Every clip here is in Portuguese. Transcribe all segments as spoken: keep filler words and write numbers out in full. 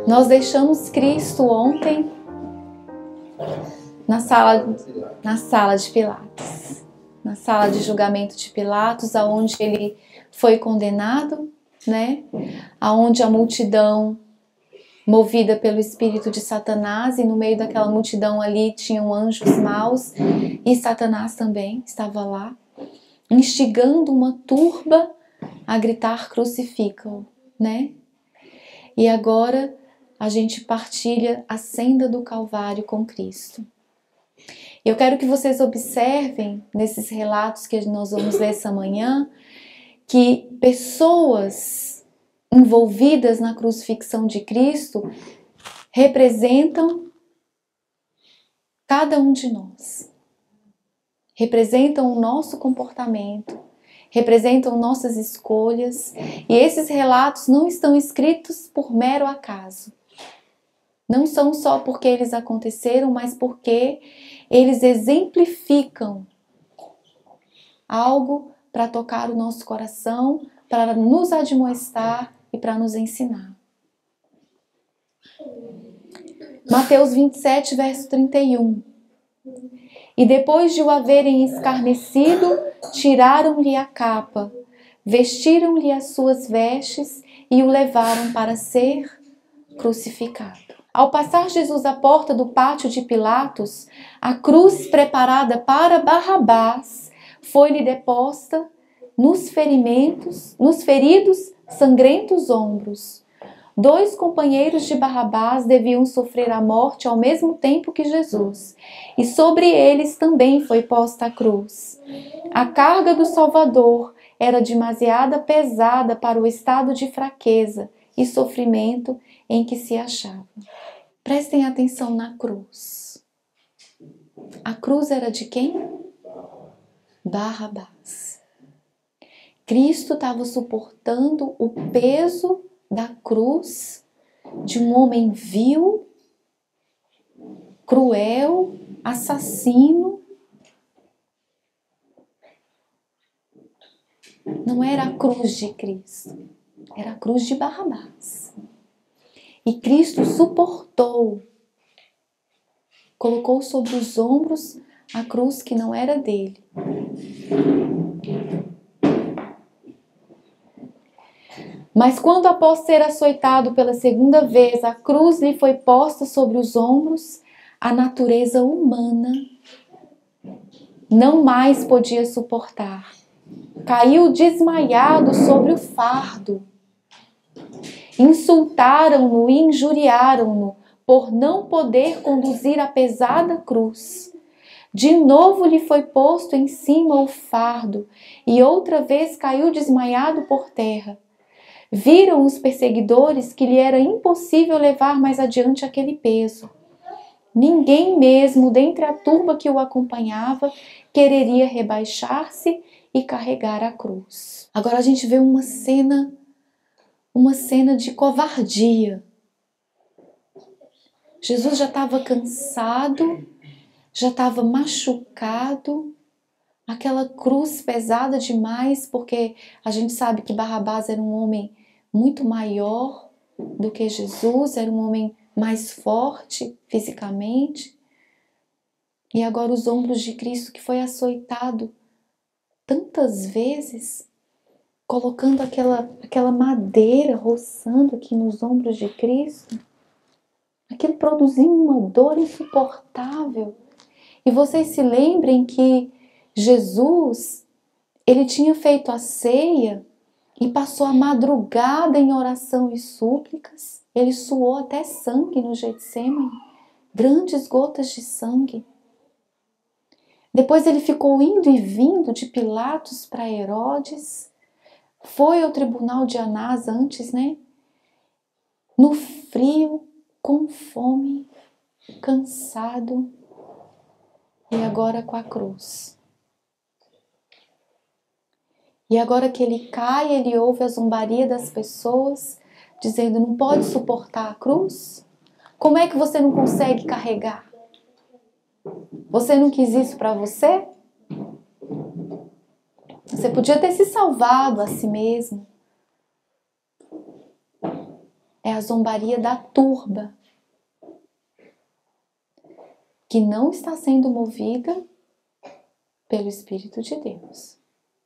Nós deixamos Cristo ontem na sala, na sala de Pilatos, na sala de julgamento de Pilatos, aonde ele foi condenado, né? Aonde a multidão, movida pelo espírito de Satanás, e no meio daquela multidão ali tinham anjos maus, e Satanás também estava lá, instigando uma turba a gritar crucifica-o, né? E agora a gente partilha a senda do Calvário com Cristo. Eu quero que vocês observem nesses relatos que nós vamos ler essa manhã, que pessoas envolvidas na crucifixão de Cristo representam cada um de nós. Representam o nosso comportamento, representam nossas escolhas, e esses relatos não estão escritos por mero acaso. Não são só porque eles aconteceram, mas porque eles exemplificam algo para tocar o nosso coração, para nos admoestar e para nos ensinar. Mateus vinte e sete, verso trinta e um. E depois de o haverem escarnecido, tiraram-lhe a capa, vestiram-lhe as suas vestes e o levaram para ser crucificado. Ao passar Jesus à porta do pátio de Pilatos, a cruz preparada para Barrabás foi-lhe deposta nos ferimentos, nos feridos, sangrentos ombros. Dois companheiros de Barrabás deviam sofrer a morte ao mesmo tempo que Jesus, e sobre eles também foi posta a cruz. A carga do Salvador era demasiada pesada para o estado de fraqueza e sofrimento em que se achava. Prestem atenção na cruz. A cruz era de quem? Barrabás. Cristo estava suportando o peso da cruz de um homem vil, cruel, assassino. Não era a cruz de Cristo, era a cruz de Barrabás. E Cristo suportou, colocou sobre os ombros a cruz que não era dele. Mas quando, após ser açoitado pela segunda vez, a cruz lhe foi posta sobre os ombros, a natureza humana não mais podia suportar. Caiu desmaiado sobre o fardo. Insultaram-no e injuriaram-no por não poder conduzir a pesada cruz. De novo lhe foi posto em cima o fardo e outra vez caiu desmaiado por terra. Viram os perseguidores que lhe era impossível levar mais adiante aquele peso. Ninguém mesmo dentre a turba que o acompanhava quereria rebaixar-se e carregar a cruz. Agora a gente vê uma cena, uma cena de covardia. Jesus já estava cansado, já estava machucado, aquela cruz pesada demais, porque a gente sabe que Barrabás era um homem muito maior do que Jesus, era um homem mais forte fisicamente. E agora os ombros de Cristo, que foi açoitado tantas vezes, colocando aquela, aquela madeira roçando aqui nos ombros de Cristo, aquilo produziu uma dor insuportável. E vocês se lembrem que Jesus, ele tinha feito a ceia e passou a madrugada em oração e súplicas. Ele suou até sangue no Getsêmani, grandes gotas de sangue. Depois ele ficou indo e vindo de Pilatos para Herodes, foi ao tribunal de Anás antes, né? No frio, com fome, cansado, e agora com a cruz. E agora que ele cai, ele ouve a zombaria das pessoas, dizendo: não pode suportar a cruz? Como é que você não consegue carregar? Você não quis isso para você? Você podia ter se salvado a si mesmo. é a zombaria da turba, que não está sendo movida pelo Espírito de Deus.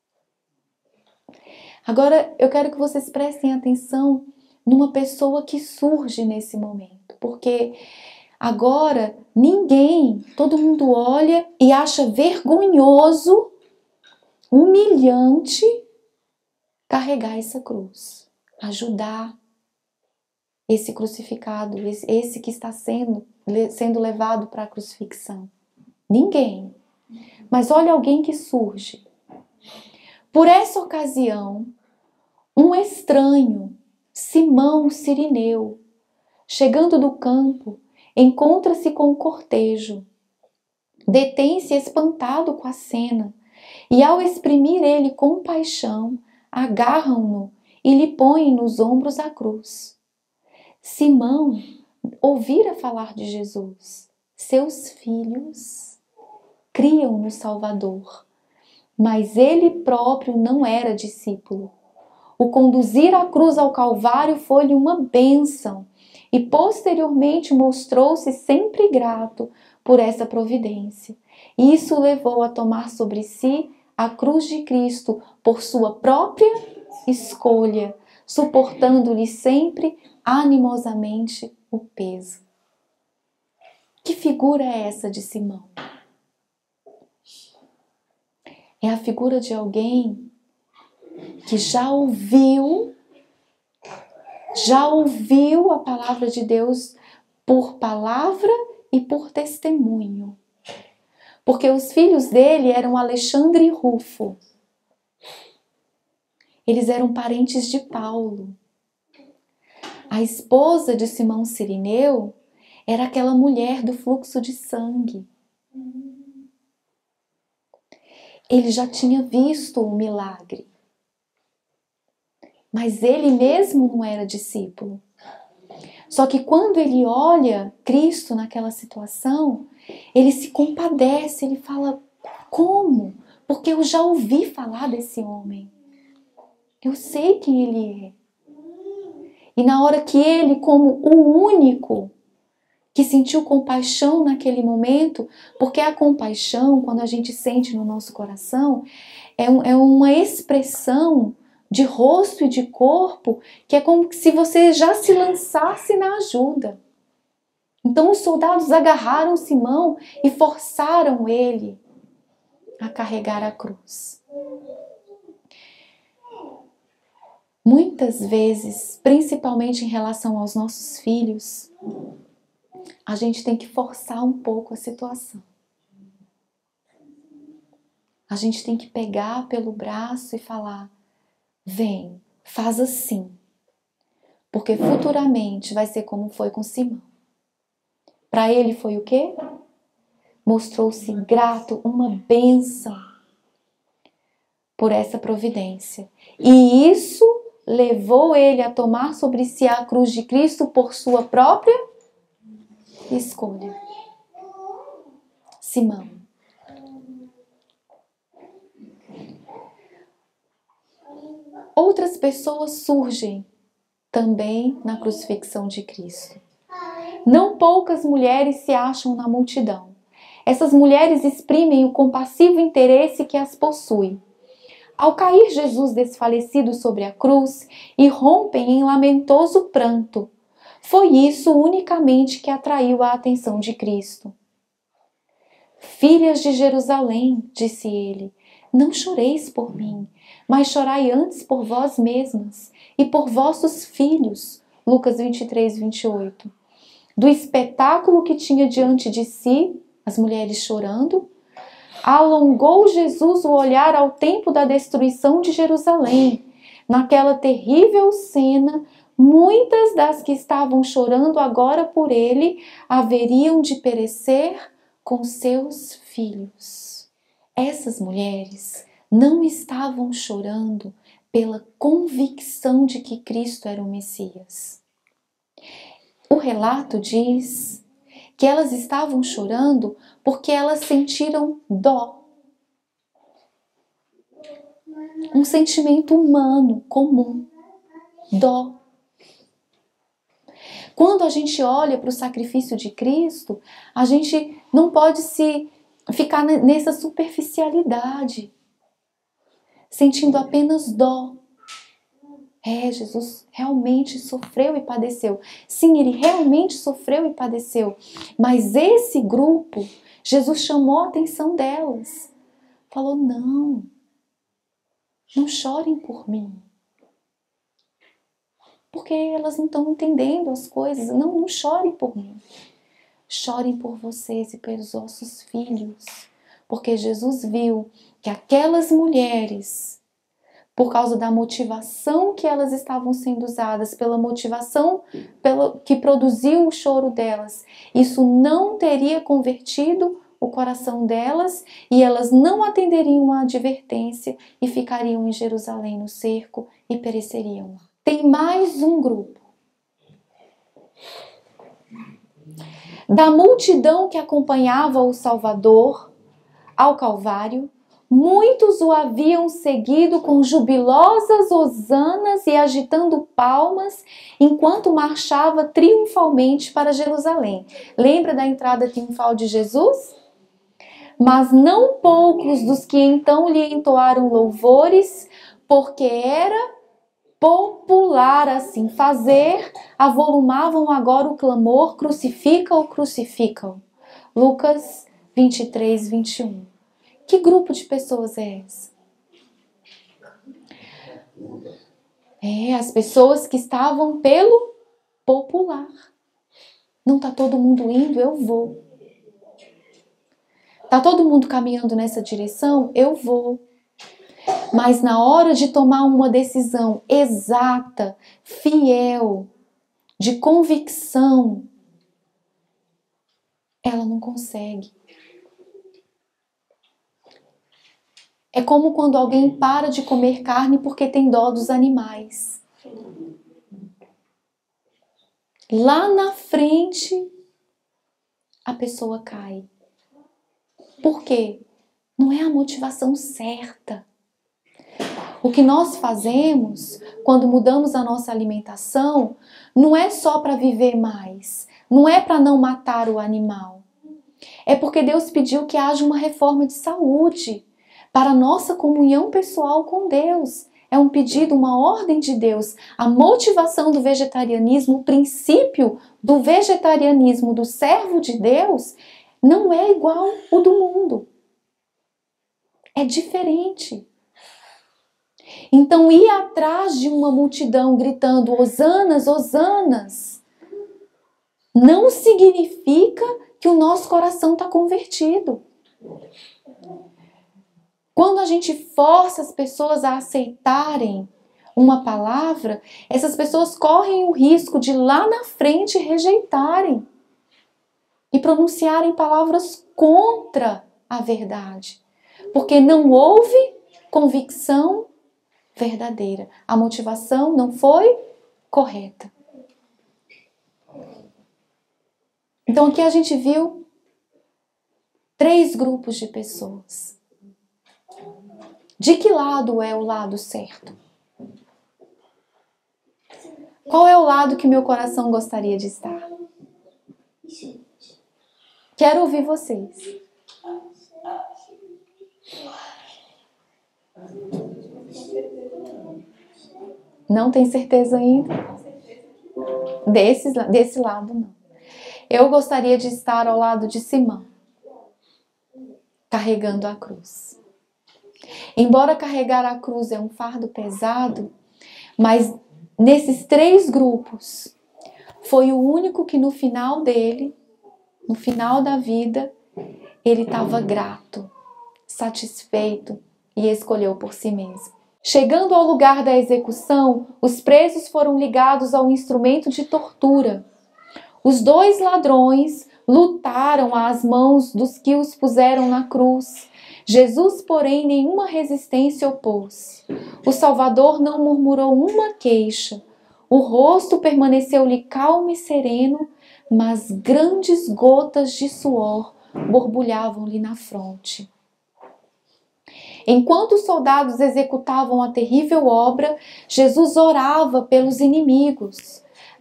Agora, eu quero que vocês prestem atenção numa pessoa que surge nesse momento, porque agora ninguém, todo mundo olha e acha vergonhoso, humilhante, carregar essa cruz, ajudar esse crucificado, esse, esse que está sendo, sendo levado para a crucifixão. Ninguém. Mas olha alguém que surge. Por essa ocasião, um estranho, Simão Cirineu, chegando do campo, encontra-se com o cortejo. Detém-se espantado com a cena, e ao exprimir ele compaixão, agarram-no e lhe põem nos ombros a cruz. Simão ouvira falar de Jesus. Seus filhos criam no Salvador, mas ele próprio não era discípulo. O conduzir a cruz ao Calvário foi-lhe uma bênção e posteriormente mostrou-se sempre grato por essa providência. Isso o levou a tomar sobre si a cruz de Cristo por sua própria escolha, suportando-lhe sempre animosamente o peso. Que figura é essa de Simão? É a figura de alguém que já ouviu, já ouviu a palavra de Deus por palavra e por testemunho. Porque os filhos dele eram Alexandre e Rufo. Eles eram parentes de Paulo. A esposa de Simão Cirineu era aquela mulher do fluxo de sangue. Ele já tinha visto o milagre. Mas ele mesmo não era discípulo. Só que quando ele olha Cristo naquela situação, ele se compadece, ele fala, como? Porque eu já ouvi falar desse homem. Eu sei quem ele é. E na hora que ele, como o único que sentiu compaixão naquele momento, porque a compaixão, quando a gente sente no nosso coração, é, um, é uma expressão de rosto e de corpo, que é como se você já se lançasse na ajuda. Então os soldados agarraram Simão e forçaram ele a carregar a cruz. Muitas vezes, principalmente em relação aos nossos filhos, a gente tem que forçar um pouco a situação. A gente tem que pegar pelo braço e falar, vem, faz assim. Porque futuramente vai ser como foi com Simão. Para ele foi o quê? Mostrou-se grato, uma bênção por essa providência. E isso levou ele a tomar sobre si a cruz de Cristo por sua própria escolha. Simão. Outras pessoas surgem também na crucifixão de Cristo. Não poucas mulheres se acham na multidão. Essas mulheres exprimem o compassivo interesse que as possui. Ao cair Jesus desfalecido sobre a cruz, irrompem em lamentoso pranto. Foi isso unicamente que atraiu a atenção de Cristo. Filhas de Jerusalém, disse ele, não choreis por mim, mas chorai antes por vós mesmas e por vossos filhos. Lucas vinte e três, vinte e oito. Do espetáculo que tinha diante de si, as mulheres chorando, alongou Jesus o olhar ao tempo da destruição de Jerusalém. Naquela terrível cena, muitas das que estavam chorando agora por ele haveriam de perecer com seus filhos. Essas mulheres não estavam chorando pela convicção de que Cristo era o Messias. O relato diz que elas estavam chorando porque elas sentiram dó. Um sentimento humano comum. Dó. Quando a gente olha para o sacrifício de Cristo, a gente não pode se ficar nessa superficialidade, sentindo apenas dó. É, Jesus realmente sofreu e padeceu. Sim, ele realmente sofreu e padeceu. Mas esse grupo, Jesus chamou a atenção delas. Falou, não, não chorem por mim. Porque elas não estão entendendo as coisas. Não, não chorem por mim. Chorem por vocês e pelos vossos filhos. Porque Jesus viu que aquelas mulheres, por causa da motivação que elas estavam sendo usadas, pela motivação pela, que produziu o choro delas, isso não teria convertido o coração delas e elas não atenderiam à advertência e ficariam em Jerusalém no cerco e pereceriam lá. Tem mais um grupo. Da multidão que acompanhava o Salvador ao Calvário, muitos o haviam seguido com jubilosas hosanas e agitando palmas enquanto marchava triunfalmente para Jerusalém. Lembra da entrada triunfal de Jesus? Mas não poucos dos que então lhe entoaram louvores, porque era popular assim fazer, avolumavam agora o clamor, crucifica-o, crucifica-o. Lucas vinte e três, vinte e um. Que grupo de pessoas é esse? É, as pessoas que estavam pelo popular. Não está todo mundo indo, eu vou. Está todo mundo caminhando nessa direção, eu vou. Mas na hora de tomar uma decisão exata, fiel, de convicção, ela não consegue. É como quando alguém para de comer carne porque tem dó dos animais. Lá na frente, a pessoa cai. Por quê? Não é a motivação certa. O que nós fazemos quando mudamos a nossa alimentação não é só para viver mais, não é para não matar o animal. É porque Deus pediu que haja uma reforma de saúde para a nossa comunhão pessoal com Deus. É um pedido, uma ordem de Deus. A motivação do vegetarianismo, o princípio do vegetarianismo do servo de Deus, não é igual o do mundo. É diferente. Então, ir atrás de uma multidão gritando hosanas, hosanas, não significa que o nosso coração está convertido. Quando a gente força as pessoas a aceitarem uma palavra, essas pessoas correm o risco de lá na frente rejeitarem e pronunciarem palavras contra a verdade, porque não houve convicção verdadeira. A motivação não foi correta. Então aqui a gente viu três grupos de pessoas. De que lado é o lado certo? Qual é o lado que meu coração gostaria de estar? Quero ouvir vocês. Não tem certeza ainda? Desse, desse lado, não. Eu gostaria de estar ao lado de Simão, carregando a cruz. Embora carregar a cruz é um fardo pesado, mas nesses três grupos, foi o único que no final dele, no final da vida, ele estava grato, satisfeito e escolheu por si mesmo. Chegando ao lugar da execução, os presos foram ligados ao instrumento de tortura. Os dois ladrões lutaram às mãos dos que os puseram na cruz. Jesus, porém, nenhuma resistência opôs. O Salvador não murmurou uma queixa. O rosto permaneceu-lhe calmo e sereno, mas grandes gotas de suor borbulhavam-lhe na fronte. Enquanto os soldados executavam a terrível obra, Jesus orava pelos inimigos.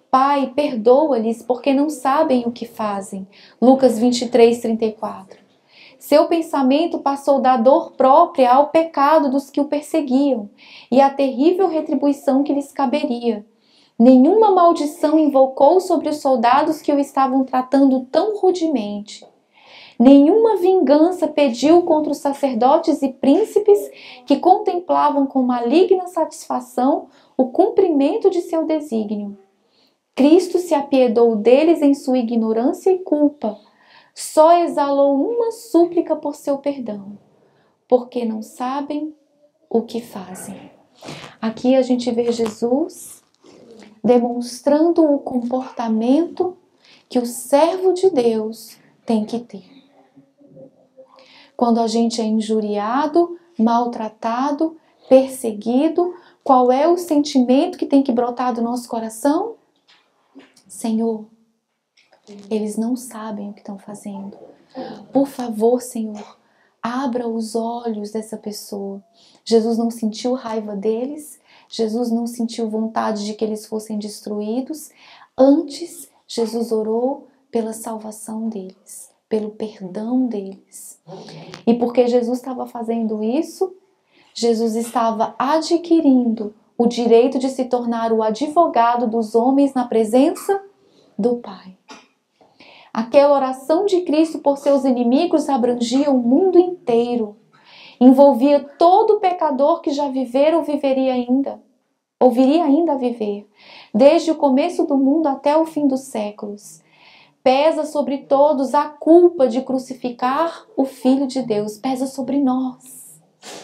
Pai, perdoa-lhes porque não sabem o que fazem. Lucas vinte e três, trinta e quatro. Seu pensamento passou da dor própria ao pecado dos que o perseguiam e à terrível retribuição que lhes caberia. Nenhuma maldição invocou sobre os soldados que o estavam tratando tão rudemente. Nenhuma vingança pediu contra os sacerdotes e príncipes que contemplavam com maligna satisfação o cumprimento de seu desígnio. Cristo se apiedou deles em sua ignorância e culpa. Só exalou uma súplica por seu perdão, porque não sabem o que fazem. Aqui a gente vê Jesus demonstrando o comportamento que o servo de Deus tem que ter. Quando a gente é injuriado, maltratado, perseguido, qual é o sentimento que tem que brotar do nosso coração? Senhor, eles não sabem o que estão fazendo. Por favor, Senhor, abra os olhos dessa pessoa. Jesus não sentiu raiva deles, Jesus não sentiu vontade de que eles fossem destruídos. Antes, Jesus orou pela salvação deles, pelo perdão deles. E porque Jesus estava fazendo isso, Jesus estava adquirindo o direito de se tornar o advogado dos homens na presença do Pai. Aquela oração de Cristo por seus inimigos abrangia o mundo inteiro. Envolvia todo pecador que já vivera ou viveria ainda, ou viria ainda a viver, desde o começo do mundo até o fim dos séculos. Pesa sobre todos a culpa de crucificar o Filho de Deus, pesa sobre nós.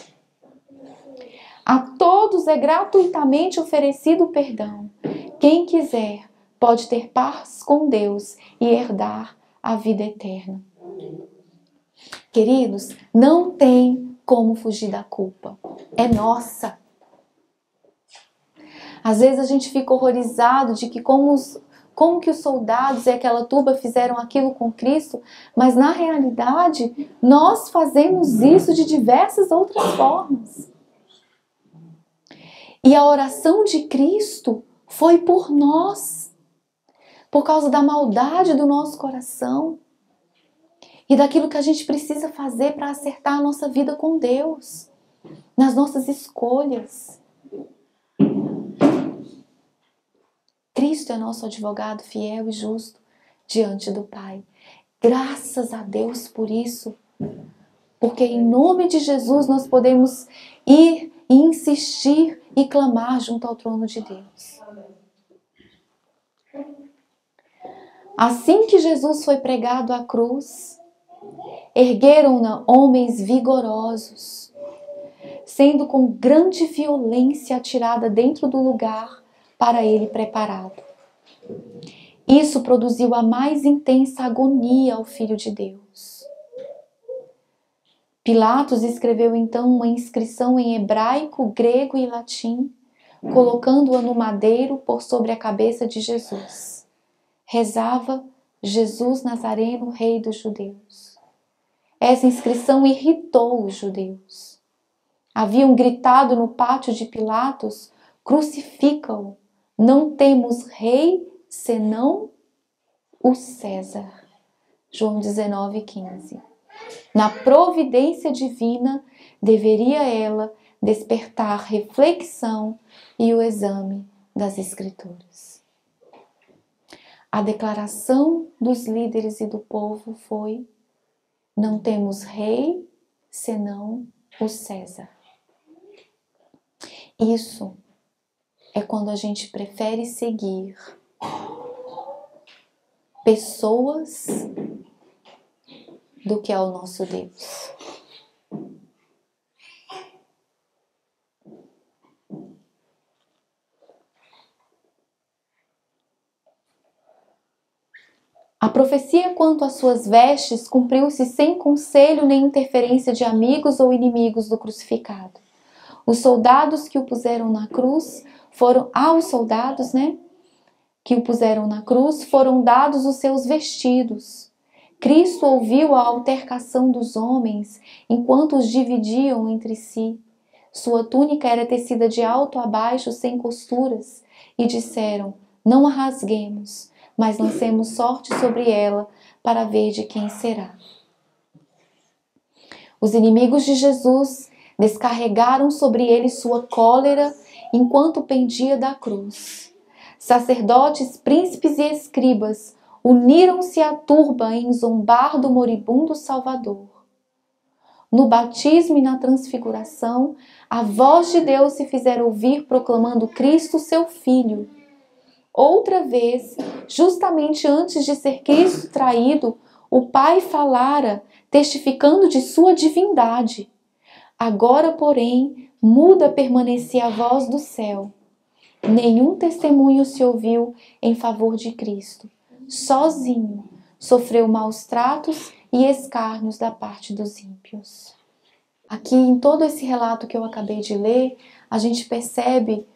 A todos é gratuitamente oferecido o perdão. Quem quiser pode ter paz com Deus e herdar a vida eterna. Queridos, não tem como fugir da culpa. É nossa. Às vezes a gente fica horrorizado de que como, os, como que os soldados e aquela turba fizeram aquilo com Cristo, mas na realidade nós fazemos isso de diversas outras formas. E a oração de Cristo foi por nós. Por causa da maldade do nosso coração e daquilo que a gente precisa fazer para acertar a nossa vida com Deus, nas nossas escolhas. Cristo é nosso advogado fiel e justo diante do Pai. Graças a Deus por isso, porque em nome de Jesus nós podemos ir e insistir e clamar junto ao trono de Deus. Assim que Jesus foi pregado à cruz, ergueram-na homens vigorosos, sendo com grande violência atirada dentro do lugar para ele preparado. Isso produziu a mais intensa agonia ao Filho de Deus. Pilatos escreveu então uma inscrição em hebraico, grego e latim, colocando-a no madeiro por sobre a cabeça de Jesus. Rezava: Jesus Nazareno, Rei dos Judeus. Essa inscrição irritou os judeus. Haviam gritado no pátio de Pilatos: crucifica-o, não temos rei senão o César. João dezenove, quinze. Na providência divina, deveria ela despertar reflexão e o exame das Escrituras. A declaração dos líderes e do povo foi: não temos rei senão o César. Isso é quando a gente prefere seguir pessoas do que ao nosso Deus. A profecia quanto às suas vestes cumpriu-se sem conselho nem interferência de amigos ou inimigos do crucificado. Os soldados que o puseram na cruz foram aos soldados, né, que o puseram na cruz, foram dados os seus vestidos. Cristo ouviu a altercação dos homens enquanto os dividiam entre si. Sua túnica era tecida de alto a baixo, sem costuras, e disseram: Não a rasguemos, mas lancemos sorte sobre ela para ver de quem será. Os inimigos de Jesus descarregaram sobre ele sua cólera enquanto pendia da cruz. Sacerdotes, príncipes e escribas uniram-se à turba em zombar do moribundo Salvador. No batismo e na transfiguração, a voz de Deus se fizera ouvir proclamando Cristo, seu Filho. Outra vez, justamente antes de ser Cristo traído, o Pai falara, testificando de sua divindade. Agora, porém, muda permanecia a voz do céu. Nenhum testemunho se ouviu em favor de Cristo. Sozinho, sofreu maus tratos e escárnios da parte dos ímpios. Aqui, em todo esse relato que eu acabei de ler, a gente percebe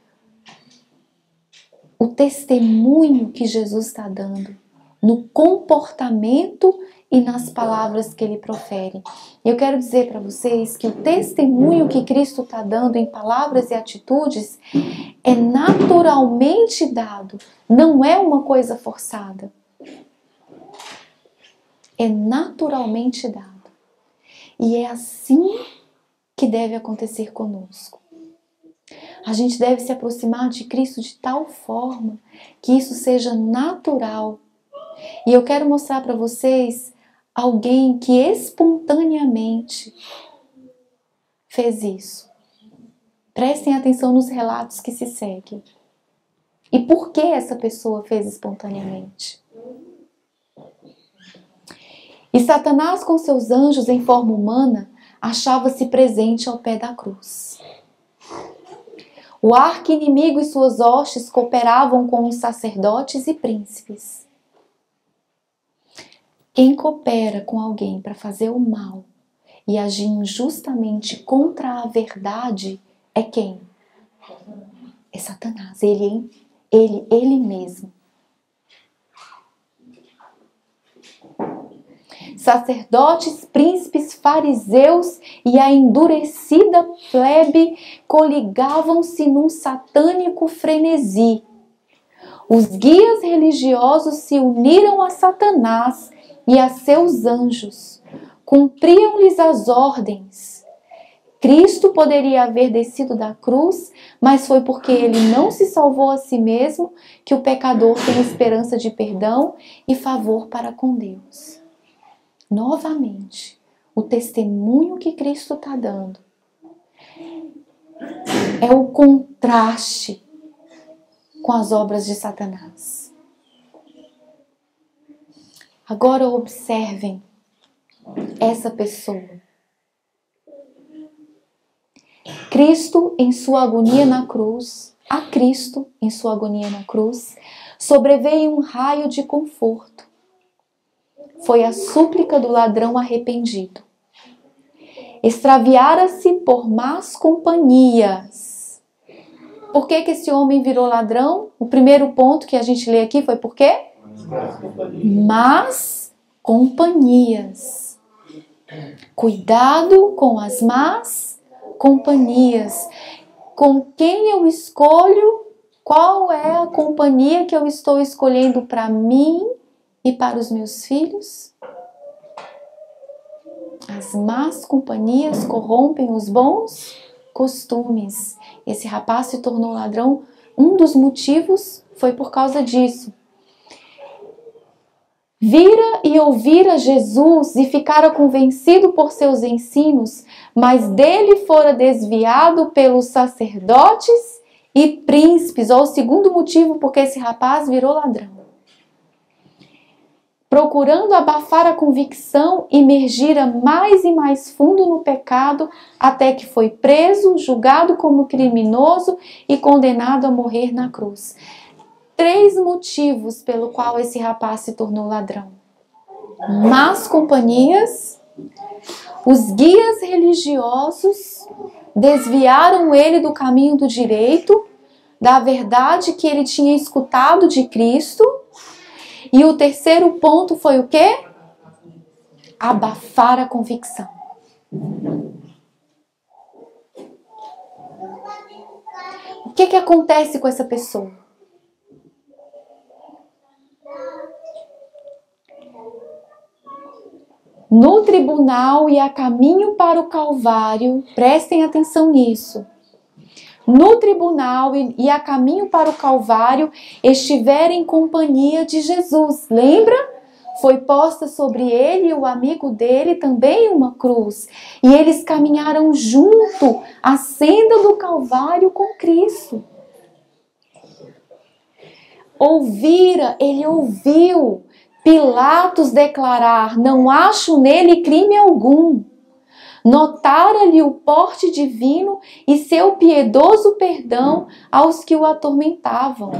o testemunho que Jesus está dando no comportamento e nas palavras que ele profere. Eu quero dizer para vocês que o testemunho que Cristo está dando em palavras e atitudes é naturalmente dado, não é uma coisa forçada. É naturalmente dado. E é assim que deve acontecer conosco. A gente deve se aproximar de Cristo de tal forma que isso seja natural. E eu quero mostrar para vocês alguém que espontaneamente fez isso. Prestem atenção nos relatos que se seguem. E por que essa pessoa fez espontaneamente? E Satanás, com seus anjos em forma humana, achava-se presente ao pé da cruz. O arqui-inimigo e suas hostes cooperavam com os sacerdotes e príncipes. Quem coopera com alguém para fazer o mal e agir injustamente contra a verdade é quem? É Satanás, ele, ele, ele mesmo. Sacerdotes, príncipes, fariseus e a endurecida plebe coligavam-se num satânico frenesi. Os guias religiosos se uniram a Satanás e a seus anjos, cumpriam-lhes as ordens. Cristo poderia haver descido da cruz, mas foi porque ele não se salvou a si mesmo que o pecador tem esperança de perdão e favor para com Deus. Novamente, o testemunho que Cristo está dando é o contraste com as obras de Satanás. Agora observem essa pessoa. Cristo em sua agonia na cruz, a Cristo em sua agonia na cruz, sobreveio um raio de conforto. Foi a súplica do ladrão arrependido. Extraviara-se por más companhias. Por que que esse homem virou ladrão? O primeiro ponto que a gente lê aqui foi por quê? Más companhias. Cuidado com as más companhias. Com quem eu escolho? Qual é a companhia que eu estou escolhendo para mim e para os meus filhos? As más companhias corrompem os bons costumes. Esse rapaz se tornou ladrão. Um dos motivos foi por causa disso. Vira e ouvira Jesus e ficara convencido por seus ensinos, mas dele fora desviado pelos sacerdotes e príncipes. Ou o segundo motivo porque esse rapaz virou ladrão. Procurando abafar a convicção, imergira mais e mais fundo no pecado, até que foi preso, julgado como criminoso e condenado a morrer na cruz. Três motivos pelo qual esse rapaz se tornou ladrão. Más companhias, os guias religiosos desviaram ele do caminho do direito, da verdade que ele tinha escutado de Cristo. E o terceiro ponto foi o quê? Abafar a convicção. O que que acontece com essa pessoa? No tribunal e a caminho para o Calvário, prestem atenção nisso. No tribunal e a caminho para o Calvário, estiver em companhia de Jesus. Lembra? Foi posta sobre ele e o amigo dele também uma cruz. E eles caminharam junto à senda do Calvário com Cristo. Ouvira, ele ouviu Pilatos declarar: não acho nele crime algum. Notara-lhe o porte divino e seu piedoso perdão aos que o atormentavam.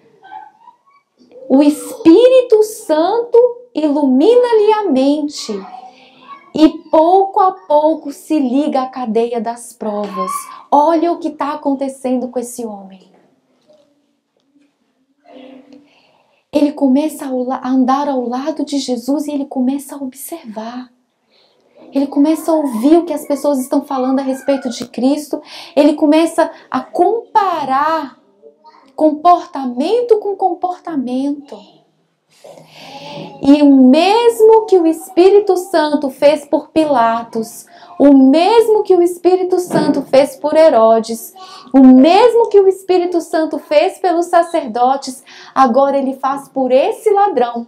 O Espírito Santo ilumina-lhe a mente e pouco a pouco se liga à cadeia das provas. Olha o que está acontecendo com esse homem. Ele começa a andar ao lado de Jesus e ele começa a observar. Ele começa a ouvir o que as pessoas estão falando a respeito de Cristo. Ele começa a comparar comportamento com comportamento. E o mesmo que o Espírito Santo fez por Pilatos, o mesmo que o Espírito Santo fez por Herodes, o mesmo que o Espírito Santo fez pelos sacerdotes, agora ele faz por esse ladrão.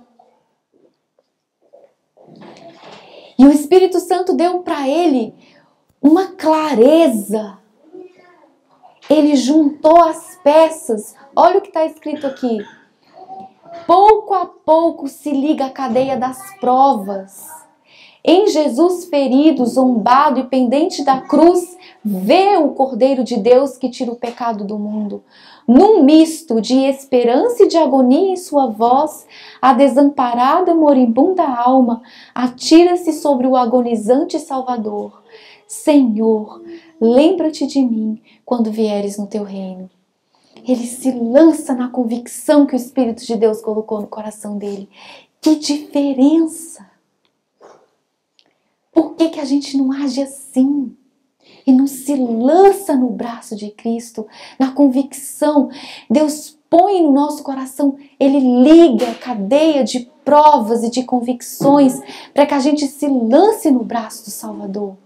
E o Espírito Santo deu para ele uma clareza. Ele juntou as peças. Olha o que está escrito aqui. Pouco a pouco se liga a cadeia das provas. Em Jesus ferido, zombado e pendente da cruz, vê o Cordeiro de Deus que tira o pecado do mundo. Num misto de esperança e de agonia em sua voz, a desamparada moribunda alma atira-se sobre o agonizante Salvador. Senhor, lembra-te de mim quando vieres no teu reino. Ele se lança na convicção que o Espírito de Deus colocou no coração dele. Que diferença! Por que que a gente não age assim? E não se lança no braço de Cristo, na convicção. Deus põe no nosso coração, Ele liga a cadeia de provas e de convicções para que a gente se lance no braço do Salvador.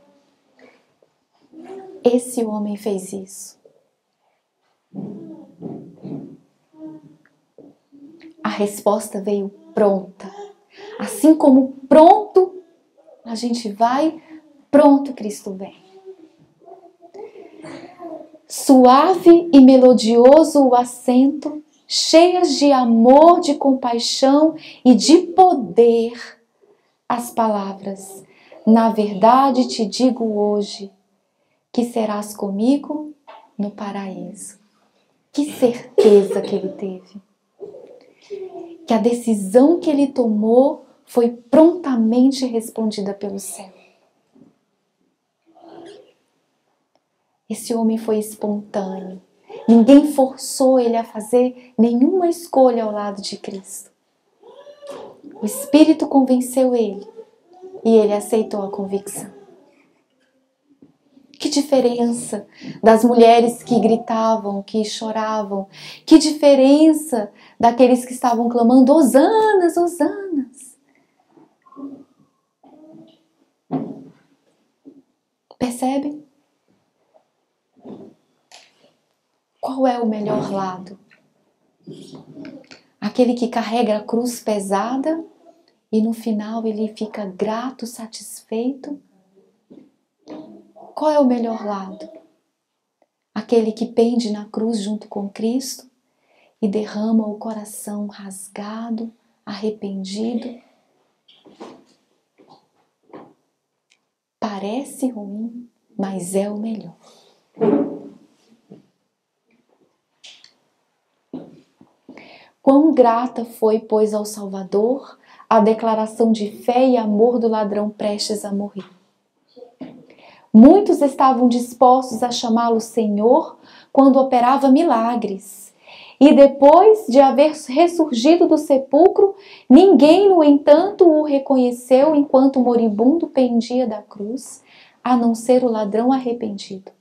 Esse homem fez isso. A resposta veio pronta. Assim como pronto a gente vai, pronto Cristo vem. Suave e melodioso o assento, cheias de amor, de compaixão e de poder, as palavras: na verdade te digo hoje, que serás comigo no paraíso. Que certeza que ele teve. Que a decisão que ele tomou foi prontamente respondida pelo céu. Esse homem foi espontâneo. Ninguém forçou ele a fazer nenhuma escolha ao lado de Cristo. O Espírito convenceu ele e ele aceitou a convicção. Que diferença das mulheres que gritavam, que choravam. Que diferença daqueles que estavam clamando: Hosanas, Hosanas. Percebem? Qual é o melhor lado? Aquele que carrega a cruz pesada e no final ele fica grato, satisfeito? Qual é o melhor lado? Aquele que pende na cruz junto com Cristo e derrama o coração rasgado, arrependido? Parece ruim, mas é o melhor. Quão grata foi, pois, ao Salvador a declaração de fé e amor do ladrão prestes a morrer. Muitos estavam dispostos a chamá-lo Senhor quando operava milagres. E depois de haver ressurgido do sepulcro, ninguém, no entanto, o reconheceu enquanto moribundo pendia da cruz, a não ser o ladrão arrependido.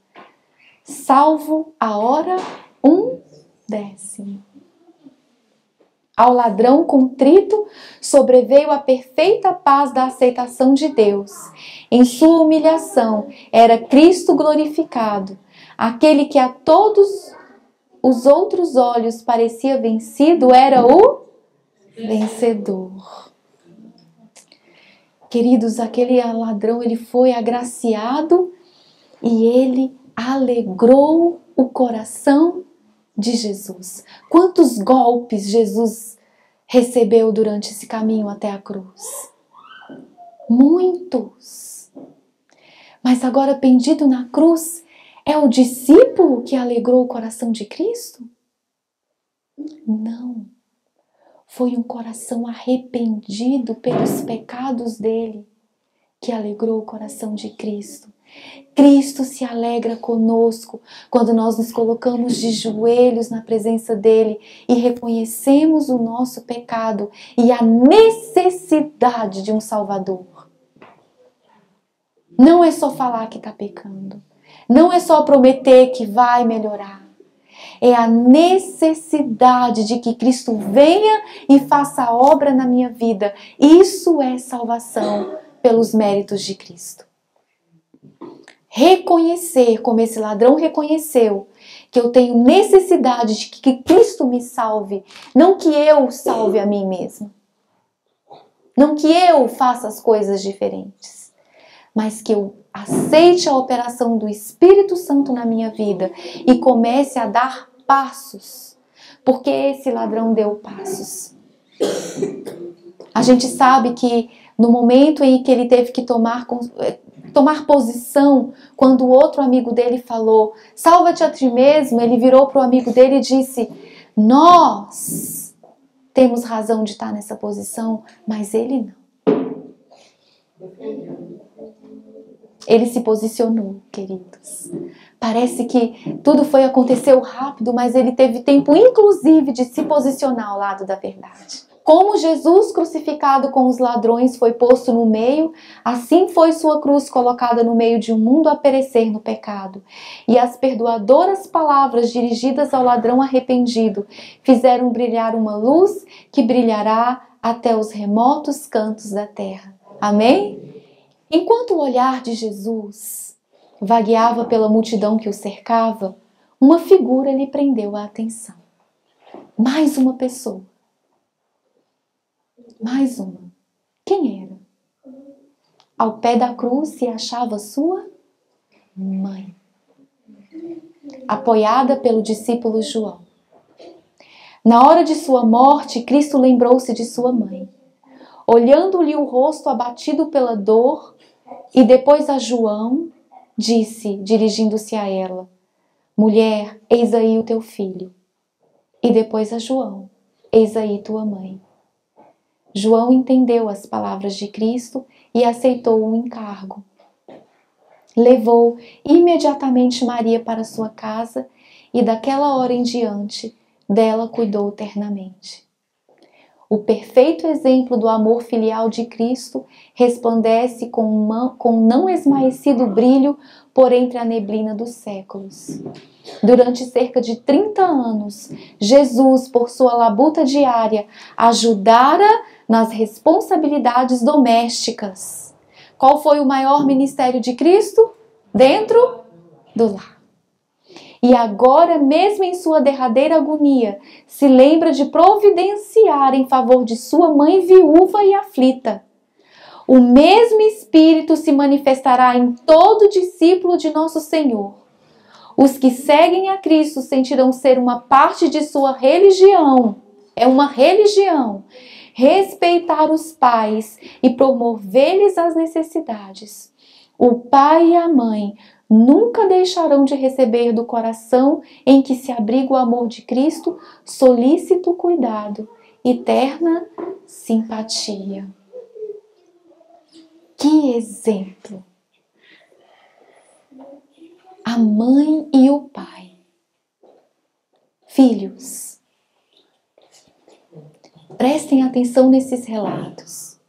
Salvo a hora um décimo. Ao ladrão contrito sobreveio a perfeita paz da aceitação de Deus. Em sua humilhação era Cristo glorificado, aquele que a todos os outros olhos parecia vencido era o vencedor. Queridos, aquele ladrão, ele foi agraciado e ele alegrou o coração de Jesus. Quantos golpes Jesus recebeu durante esse caminho até a cruz? Muitos. Mas agora, pendido na cruz, é o discípulo que alegrou o coração de Cristo? Não. Foi um coração arrependido pelos pecados dele que alegrou o coração de Cristo. Cristo se alegra conosco quando nós nos colocamos de joelhos na presença dele e reconhecemos o nosso pecado e a necessidade de um Salvador. Não é só falar que está pecando. Não é só prometer que vai melhorar. É a necessidade de que Cristo venha e faça a obra na minha vida. Isso é salvação pelos méritos de Cristo. Reconhecer, como esse ladrão reconheceu, que eu tenho necessidade de que Cristo me salve, não que eu salve a mim mesmo. Não que eu faça as coisas diferentes, mas que eu aceite a operação do Espírito Santo na minha vida e comece a dar passos, porque esse ladrão deu passos. A gente sabe que no momento em que ele teve que tomar, tomar posição, quando o outro amigo dele falou, salva-te a ti mesmo, ele virou para o amigo dele e disse, nós temos razão de estar nessa posição, mas ele não. Ele se posicionou, queridos. Parece que tudo foi aconteceu rápido, mas ele teve tempo, inclusive, de se posicionar ao lado da verdade. Como Jesus crucificado com os ladrões foi posto no meio, assim foi sua cruz colocada no meio de um mundo a perecer no pecado. E as perdoadoras palavras dirigidas ao ladrão arrependido fizeram brilhar uma luz que brilhará até os remotos cantos da terra. Amém? Enquanto o olhar de Jesus vagueava pela multidão que o cercava, uma figura lhe prendeu a atenção. Mais uma pessoa. Mais uma. Quem era? Ao pé da cruz se achava sua mãe, apoiada pelo discípulo João. Na hora de sua morte, Cristo lembrou-se de sua mãe. Olhando-lhe o rosto abatido pela dor, e depois a João, disse, dirigindo-se a ela, mulher, eis aí o teu filho. E depois a João, eis aí tua mãe. João entendeu as palavras de Cristo e aceitou o encargo. Levou imediatamente Maria para sua casa e daquela hora em diante dela cuidou ternamente. O perfeito exemplo do amor filial de Cristo resplandece com, uma, com não esmaecido brilho por entre a neblina dos séculos. Durante cerca de trinta anos, Jesus, por sua labuta diária, ajudara nas responsabilidades domésticas. Qual foi o maior ministério de Cristo? Dentro do lar. E agora, mesmo em sua derradeira agonia, se lembra de providenciar em favor de sua mãe viúva e aflita. O mesmo Espírito se manifestará em todo discípulo de nosso Senhor. Os que seguem a Cristo sentirão ser uma parte de sua religião. É uma religião. Respeitar os pais e promover-lhes as necessidades. O pai e a mãe nunca deixarão de receber do coração em que se abriga o amor de Cristo solícito cuidado e terna simpatia. Que exemplo! A mãe e o pai. Filhos, prestem atenção nesses relatos.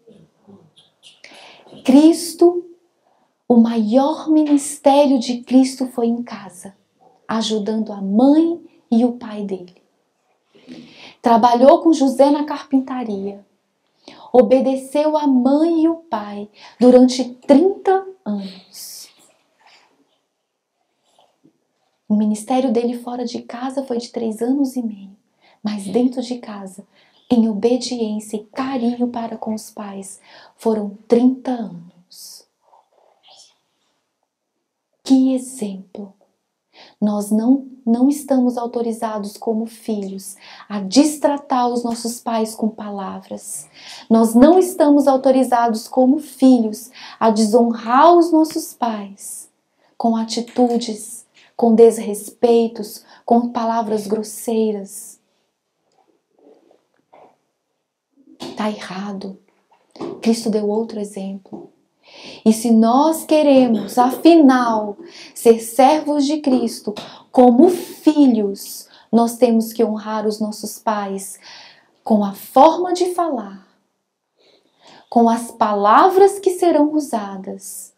Cristo, o maior ministério de Cristo foi em casa, ajudando a mãe e o pai dele. trabalhou com José na carpintaria, obedeceu a mãe e o pai durante trinta anos. O ministério dele fora de casa foi de três anos e meio, mas dentro de casa, em obediência e carinho para com os pais, foram trinta anos. Que exemplo! Nós não, não estamos autorizados como filhos a destratar os nossos pais com palavras. Nós não estamos autorizados como filhos a desonrar os nossos pais com atitudes, com desrespeitos, com palavras grosseiras. Está errado. Cristo deu outro exemplo. E se nós queremos, afinal, ser servos de Cristo como filhos, nós temos que honrar os nossos pais com a forma de falar, com as palavras que serão usadas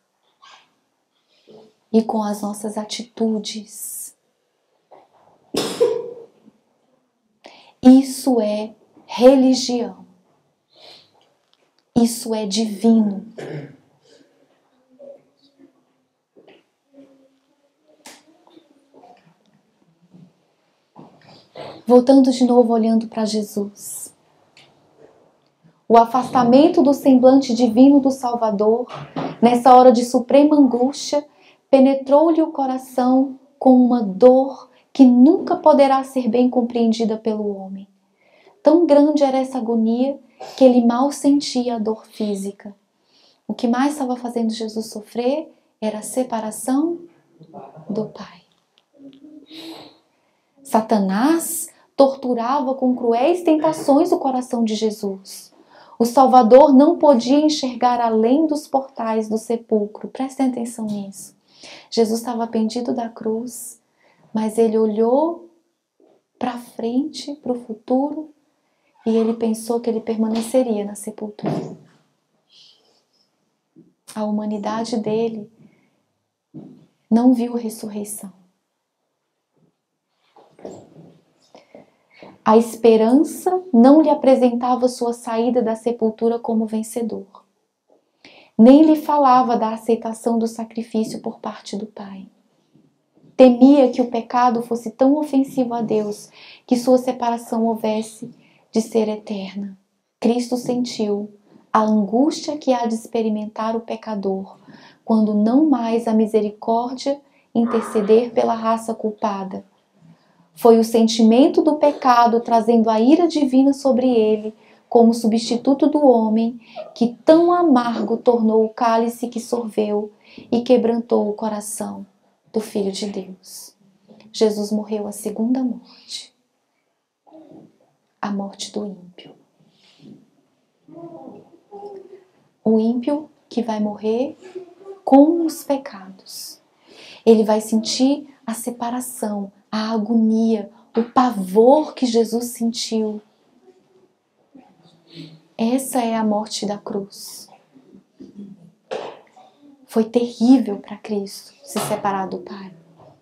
e com as nossas atitudes. Isso é religião. Isso é divino. Voltando de novo, olhando para Jesus. O afastamento do semblante divino do Salvador, nessa hora de suprema angústia, penetrou-lhe o coração com uma dor que nunca poderá ser bem compreendida pelo homem. Tão grande era essa agonia que ele mal sentia a dor física. O que mais estava fazendo Jesus sofrer era a separação do Pai. Satanás torturava com cruéis tentações o coração de Jesus. O Salvador não podia enxergar além dos portais do sepulcro. Prestem atenção nisso. Jesus estava pendido da cruz, mas ele olhou para frente, para o futuro, e ele pensou que ele permaneceria na sepultura. A humanidade dele não viu ressurreição. A esperança não lhe apresentava sua saída da sepultura como vencedor. Nem lhe falava da aceitação do sacrifício por parte do Pai. Temia que o pecado fosse tão ofensivo a Deus que sua separação houvesse de ser eterna. Cristo sentiu a angústia que há de experimentar o pecador quando não mais a misericórdia interceder pela raça culpada. Foi o sentimento do pecado trazendo a ira divina sobre ele, como substituto do homem, que tão amargo tornou o cálice que sorveu e quebrantou o coração do Filho de Deus. Jesus morreu a segunda morte, a morte do ímpio. O ímpio que vai morrer com os pecados. Ele vai sentir a separação, a agonia, o pavor que Jesus sentiu. Essa é a morte da cruz. Foi terrível para Cristo se separar do Pai.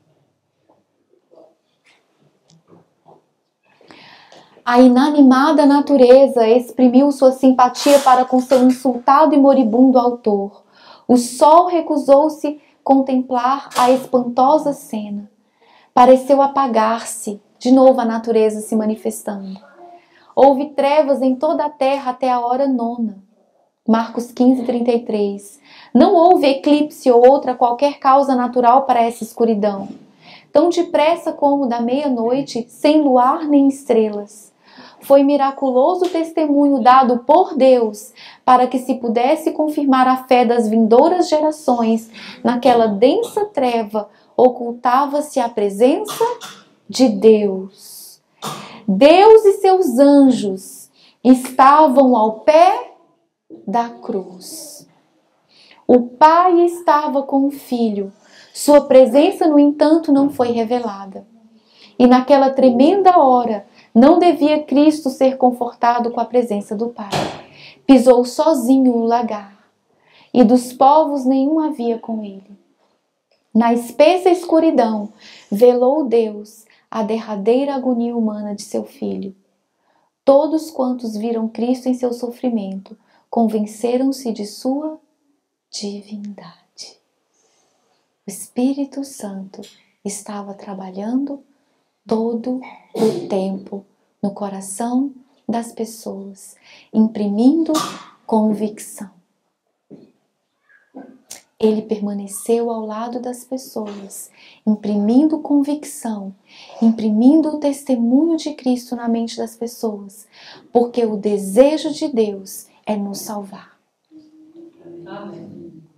A inanimada natureza exprimiu sua simpatia para com seu insultado e moribundo autor. O sol recusou-se contemplar a espantosa cena. Pareceu apagar-se, de novo a natureza se manifestando. Houve trevas em toda a terra até a hora nona. Marcos quinze, trinta e três. Não houve eclipse ou outra qualquer causa natural para essa escuridão. Tão depressa como da meia-noite, sem luar nem estrelas. Foi miraculoso testemunho dado por Deus para que se pudesse confirmar a fé das vindouras gerações. Naquela densa treva ocultava-se a presença de Deus. Deus e seus anjos estavam ao pé da cruz. O Pai estava com o Filho. Sua presença, no entanto, não foi revelada. E naquela tremenda hora, não devia Cristo ser confortado com a presença do Pai. Pisou sozinho o lagar, e dos povos nenhum havia com ele. Na espessa escuridão, velou Deus a derradeira agonia humana de seu Filho. Todos quantos viram Cristo em seu sofrimento, convenceram-se de sua divindade. O Espírito Santo estava trabalhando todo o tempo no coração das pessoas, imprimindo convicção. Ele permaneceu ao lado das pessoas, imprimindo convicção, imprimindo o testemunho de Cristo na mente das pessoas, porque o desejo de Deus é nos salvar. Amém.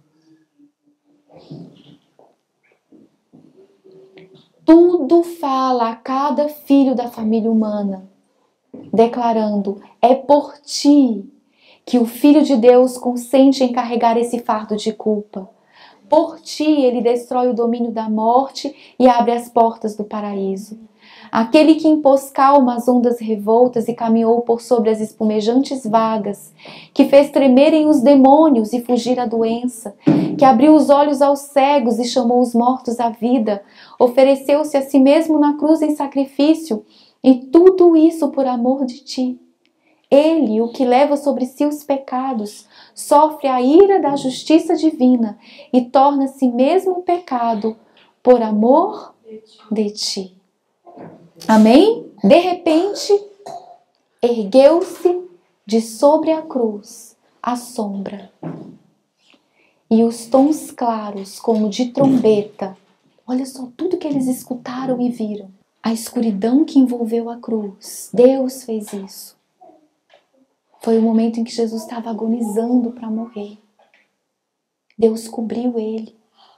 Tudo fala a cada filho da família humana, declarando: é por ti que o Filho de Deus consente em carregar esse fardo de culpa. Por ti ele destrói o domínio da morte e abre as portas do paraíso. Aquele que impôs calma às ondas revoltas e caminhou por sobre as espumejantes vagas, que fez tremerem os demônios e fugir a doença, que abriu os olhos aos cegos e chamou os mortos à vida, ofereceu-se a si mesmo na cruz em sacrifício, e tudo isso por amor de ti. Ele, o que leva sobre si os pecados, sofre a ira da justiça divina e torna-se mesmo pecado por amor de ti. Amém? De repente, ergueu-se de sobre a cruz a sombra, e os tons claros, como de trombeta. Olha só tudo que eles escutaram e viram. A escuridão que envolveu a cruz. Deus fez isso. Foi o momento em que Jesus estava agonizando para morrer. Deus cobriu ele.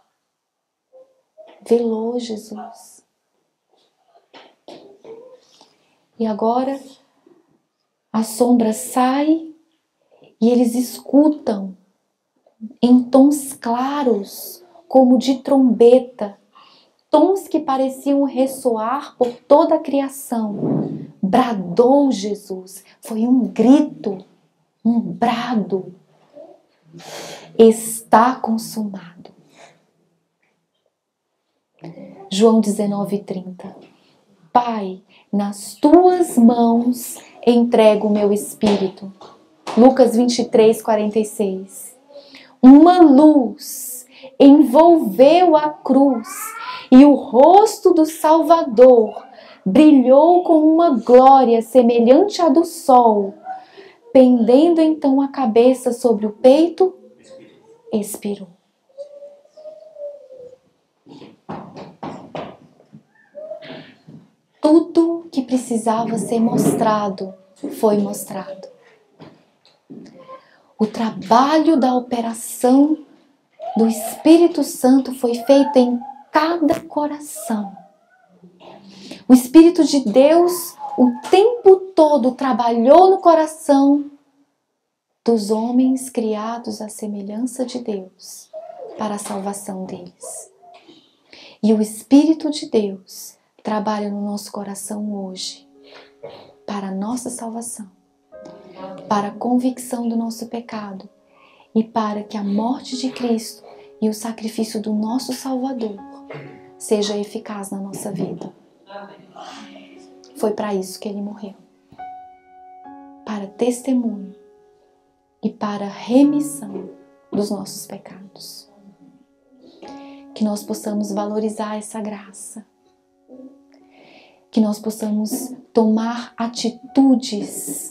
Velou Jesus. E agora a sombra sai e eles escutam em tons claros, como de trombeta, tons que pareciam ressoar por toda a criação. Bradou Jesus, foi um grito, um brado. Está consumado. João dezenove, trinta. Pai, nas tuas mãos entrego o meu espírito. Lucas vinte e três, quarenta e seis. Uma luz envolveu a cruz e o rosto do Salvador brilhou com uma glória semelhante à do sol. Pendendo então a cabeça sobre o peito, expirou. Tudo que precisava ser mostrado foi mostrado. O trabalho da operação do Espírito Santo foi feito em cada coração. O Espírito de Deus o tempo todo trabalhou no coração dos homens criados à semelhança de Deus para a salvação deles. E o Espírito de Deus trabalha no nosso coração hoje para a nossa salvação, para a convicção do nosso pecado e para que a morte de Cristo e o sacrifício do nosso Salvador seja eficaz na nossa vida. Foi para isso que ele morreu. Para testemunho e para remissão dos nossos pecados. Que nós possamos valorizar essa graça. Que nós possamos tomar atitudes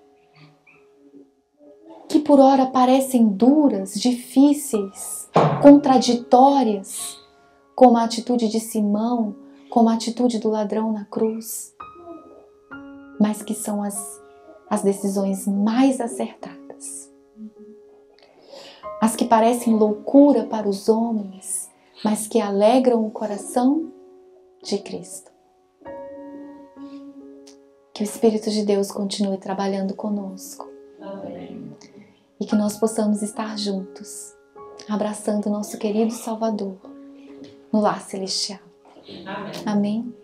que por ora parecem duras, difíceis, contraditórias, como a atitude de Simão, como a atitude do ladrão na cruz, mas que são as, as decisões mais acertadas. As que parecem loucura para os homens, mas que alegram o coração de Cristo. Que o Espírito de Deus continue trabalhando conosco. Amém. E que nós possamos estar juntos, abraçando o nosso querido Salvador no lar celestial. Amém. Amém.